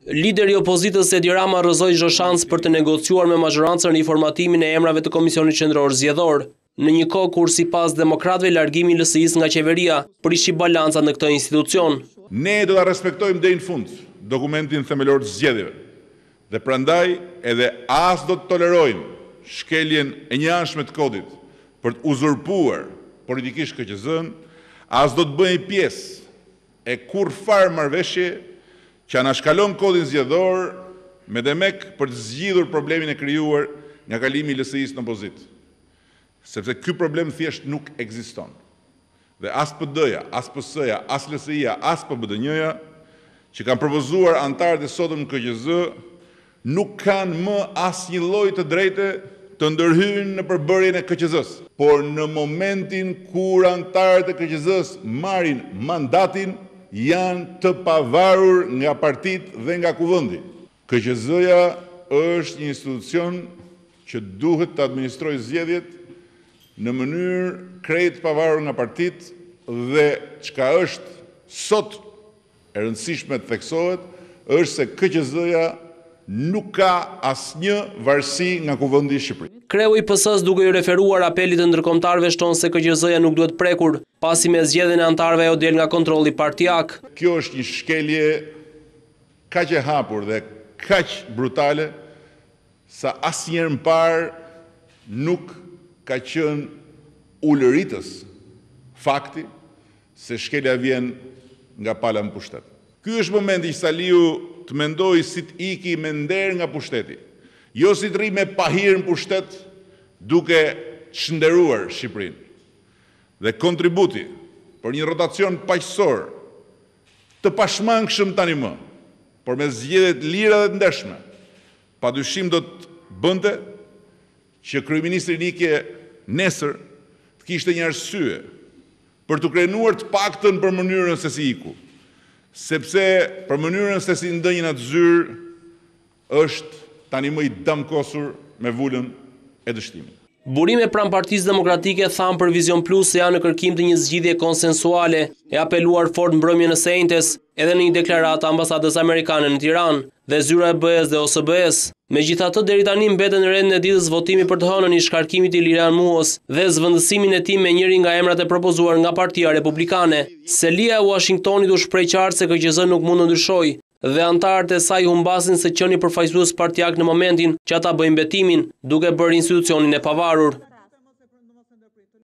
Lideri i opozitës Edi Rama rrëzoi çdo shans për të negociuar me majorancën në formatimin e emrave të Komisionit Qendror Zgjedhor, në një kohë kur sipas demokratëve largimi i LSI-s nga qeveria prishi balancat në këtë institucion. Ne do ta respektojmë deri në fund dokumentin themelor të zgjedhjeve. Dhe prandaj edhe as do të tolerojmë shkeljen e njëanshme të kodit për të uzurpuar politikisht KQZ-n, as do të bëjmë pjesë e kurrfarë marrëveshje që anashkalon kodin zgjedhor me demek për të zgjidhur problemin e krijuar nga kalimi i LSI-s në opozitë. Sepse ky problem thjesht nuk ekziston. Dhe as PD-ja, as PS-ja, as LSI-ja, as PBDN-ja që kanë propozuar antarët e sotëm në KQZ nuk kanë më asnjë lloj të drejtë të ndërhyjnë në përbërjen e KQZ-s. Por në momentin kur antarët e KQZ-s marrin mandatin, janë të pavarur nga partitë dhe nga kuvendi. KQZ-ja është një institucion që duhet të administrojë zgjedhjet në mënyrë krejt pavarur nga partitë dhe çka është sot e rëndësishme të theksohet është se KQZ-ja nuk ka asnjë varësi nga kuvendi i Shqipërisë. Kreu i PS-s duke i referuar apelit të ndërkombëtarëve shton se KQZ-ja nuk duhet prekur, pasi me zgjedhjen e antarëve ajo del nga kontrolli partijak. Kjo është një shkelje kaq e hapur dhe kaq brutale sa asnjëherë më parë nuk ka qenë ulëritës fakti se shkelja vjen nga pala në pushtet. Ky është momenti që Saliu të mendoj si të iki me nder nga pushteti, jo si të rri me pahir në pushtet duke çnderuar Shqipërinë. Dhe kontributi për një rotacion paqësor të pashmangshëm tani më, por me zgjedhje të lira dhe të ndershme, padyshim do të bënte që kryeministri Nikje nesër të kishte një arsye për të krenuar të paktën për mënyrën se si iku. Sepse për mënyrën se si ndënjën atë zyrë është tani më i damkosur me vulën e dështimit. Burime pranë Partisë Demokratike thanë për Vizion Plus se janë në kërkim të një zgjidhje konsensuale e apeluar fort mbrëmjen e sejntes edhe në një deklaratë ambasadës amerikane në Tiranë dhe zyra e BE-s dhe OSBE-s. Megjithatë, deri tani mbeten në rendin e ditës votimi për të hënën i shkarkimit të Iliran Muos dhe zvendësimin e tij me njëri nga emrat e propozuar nga Partia Republikane. Selia e Washingtonit u shpreh qartë se KQZ nuk mund të ndryshojë dhe antarët e saj humbasin se qeni përfaqësues partijak në momentin që ata bëjnë betimin, duke bërë institucionin e pavarur.